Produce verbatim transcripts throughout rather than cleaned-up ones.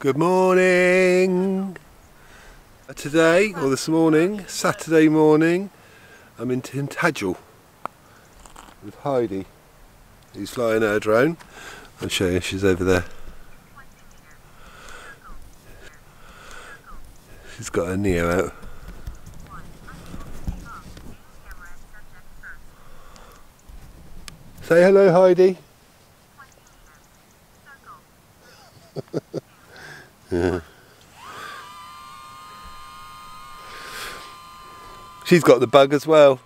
Good morning! Today, or this morning, Saturday morning, I'm in Tintagel with Heidi, who's flying her drone. I'll show you, she's over there. She's got her Neo out. Say hello, Heidi. Yeah. She's got the bug as well.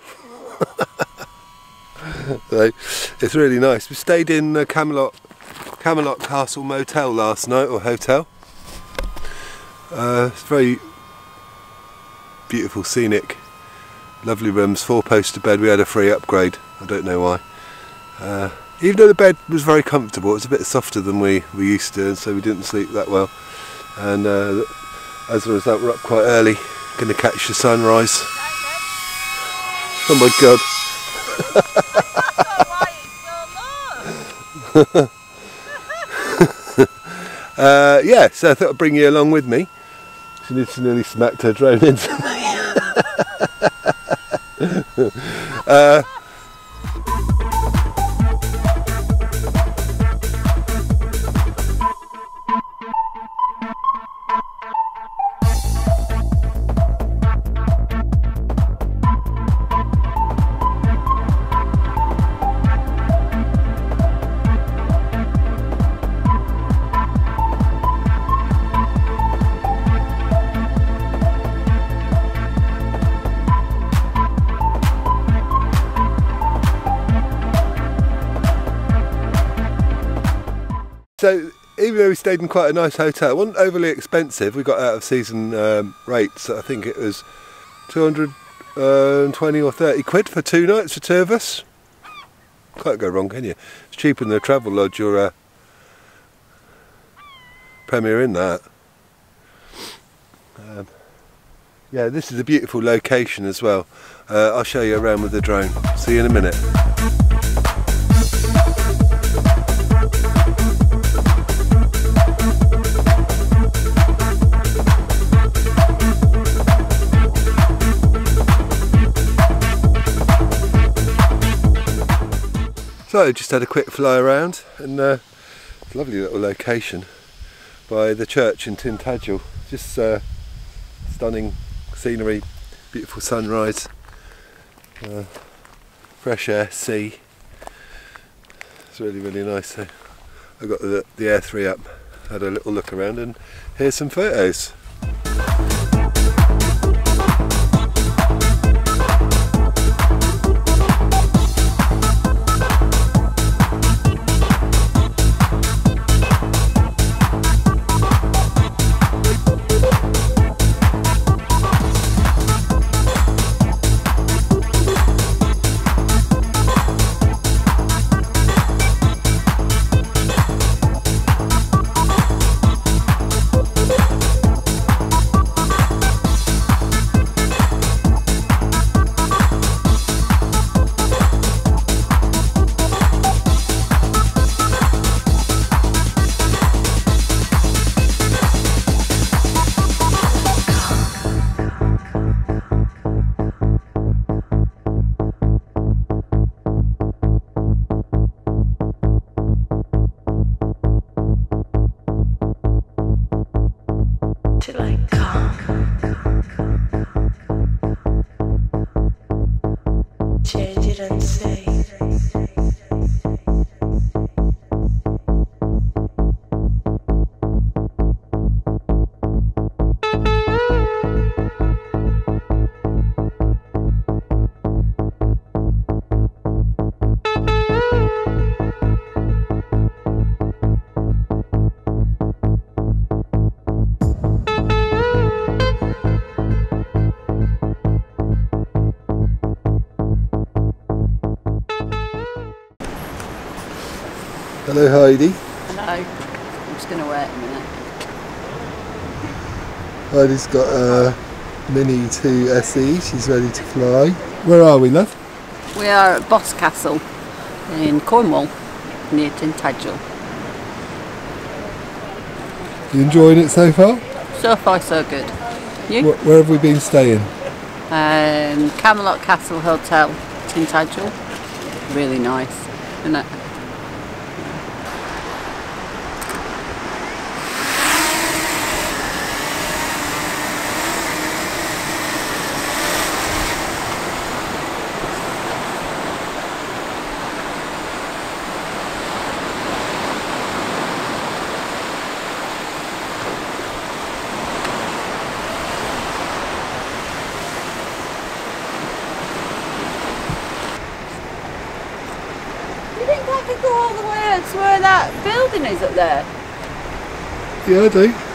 So it's really nice. We stayed in the Camelot Camelot Castle motel last night, or hotel. Uh, it's very beautiful, scenic, lovely rooms, four poster bed. We had a free upgrade. I don't know why. Uh, even though the bed was very comfortable, it was a bit softer than we we used to, and so we didn't sleep that well. And uh, as a result, we're up quite early, going to catch the sunrise. Oh my god! uh, yeah, so I thought I'd bring you along with me. She nearly smacked her drone into me. uh, So even though we stayed in quite a nice hotel, it wasn't overly expensive. We got out of season um, rates. I think it was two hundred twenty or thirty quid for two nights for two of us. Can't go wrong, can you? It's cheaper than the travel lodge or a Premier Inn that. Um, yeah, this is a beautiful location as well. Uh, I'll show you around with the drone. See you in a minute. So I just had a quick fly around, and uh, it's a lovely little location by the church in Tintagel. Just uh, stunning scenery, beautiful sunrise, uh, fresh air, sea. It's really really nice. So I got the, the Air three up, had a little look around, and here's some photos. Till I come, change it and say, Hello Heidi. Hello. I'm just going to wait a minute. Heidi's got a Mini two S E, she's ready to fly. Where are we, love? We are at Boscastle in Cornwall, near Tintagel. You enjoying it so far? So far, so good. You? Wh where have we been staying? Um, Camelot Castle Hotel, Tintagel. Really nice, isn't it? You think I could go all the way to where that building is up there? Yeah, I do.